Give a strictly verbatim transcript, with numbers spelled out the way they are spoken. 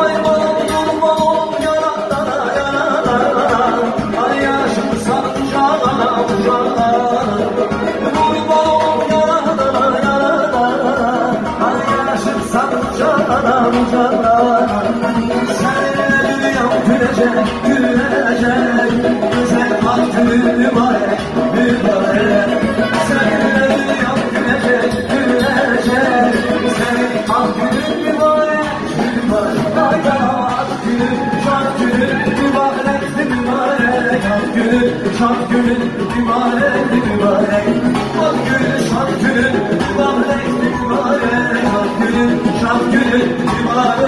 Ay balım balım balım yaralara yaralara, ay yaşım sancalara uclara. Balım balım yaralara yaralara, ay yaşım sancalara uclara. Seninle dünyam gülecek gülecek, güzel kalbim mübarek mübarek. Seninle dünyam gülecek gülecek, senin kalbin mübarek mübarek. Ay damat günün şart günün mübarek mübarek. Şart günün şart günün mübarek mübarek. Şart günün şart günün mübarek mübarek. Şart günün şart günün mübarek.